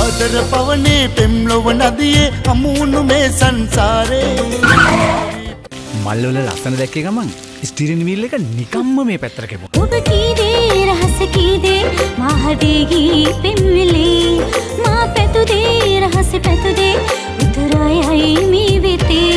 ආදර පවනේ පෙම්ලොව නදියේ හමුුණු මේ සංසාරේ මල්වල ලස්සන දැක්කේ ගමන් ස්ටියරින් වීල් එක නිකම්ම මේ පැත්තට කෙපුවා. ඔබ කී දේ රහස කී දේ මාහදේගී පෙම්විලේ